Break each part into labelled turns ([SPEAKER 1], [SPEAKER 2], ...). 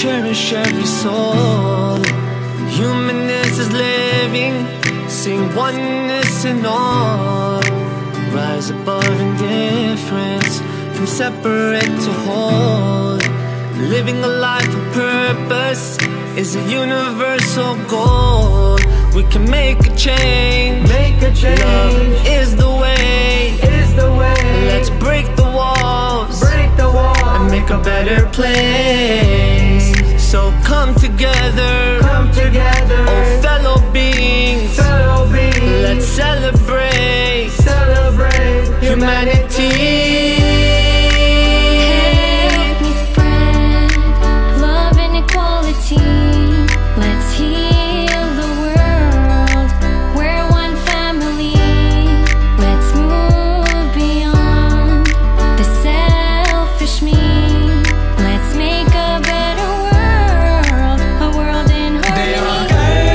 [SPEAKER 1] cherish every soul. Humanness is living, sing oneness in all. Rise above indifference, from separate to whole. Living a life of purpose is a universal goal. We can make a change. Love is the way. Let's break the walls, and make a better place. So come together, oh fellow beings. Let's celebrate humanity.
[SPEAKER 2] Help me spread love and equality. Let's heal the world. We're one family. Let's move beyond the selfish me. Let's make a better world, a world in harmony.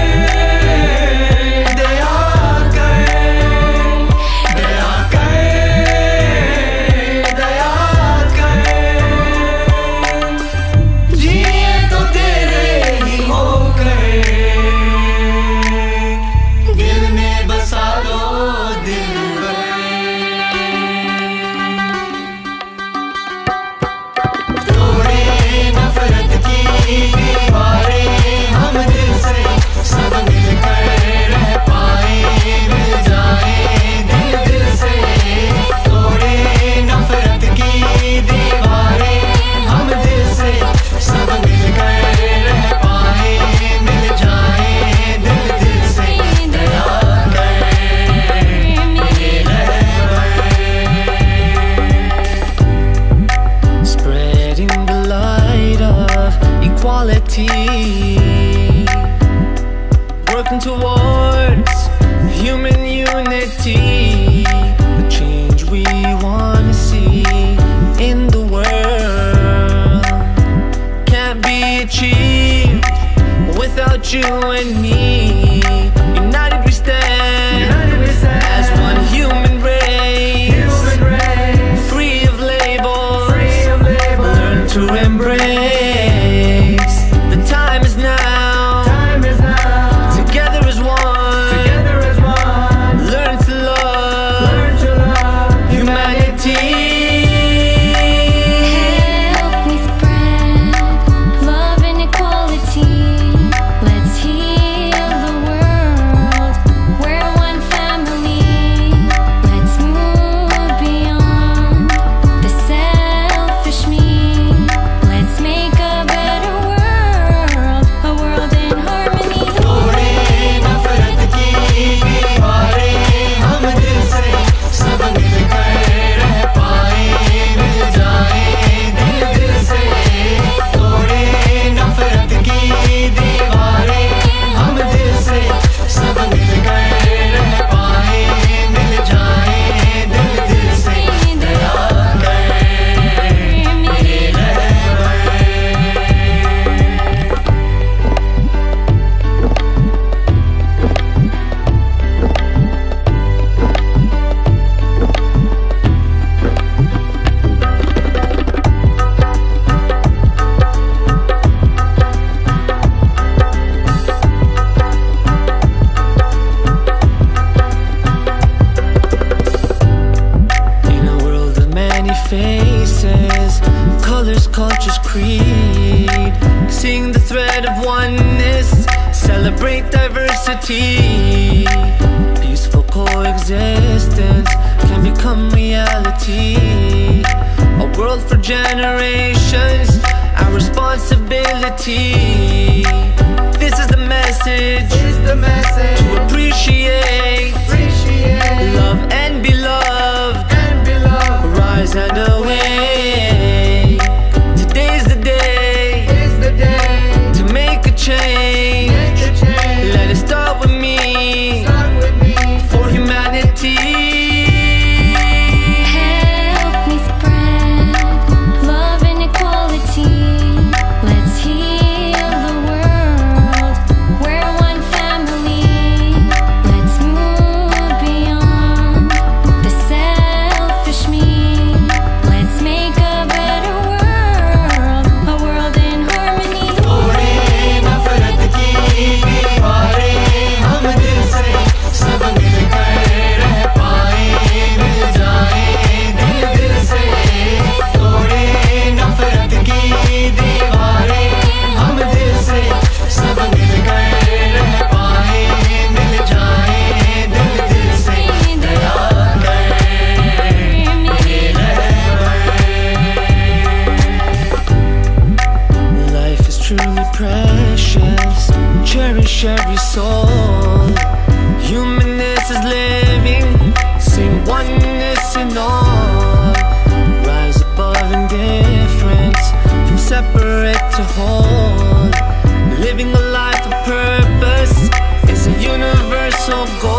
[SPEAKER 1] Working towards human unity, the change we want to see in the world can't be achieved without you and me. United we stand as one human race, free of labels, learn to embrace. The time is now. Faces, colors, cultures, creed. Sing the thread of oneness, celebrate diversity. Peaceful coexistence can become reality. A world for generations, our responsibility. This is the message, to appreciate, love and be loved. Rise and away. Today's the day to make a change. Let it start with me, for humanity.
[SPEAKER 2] Help me spread love and equality. Let's heal the world. We're one family. Let's move beyond
[SPEAKER 1] oneness in all. Rise above indifference, from separate to whole. Living a life of purpose is a universal goal.